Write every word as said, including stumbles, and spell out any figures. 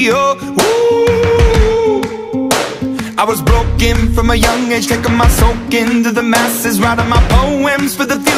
oh, ooh. I was broken from a young age, taking my soak into the masses, writing my poems for the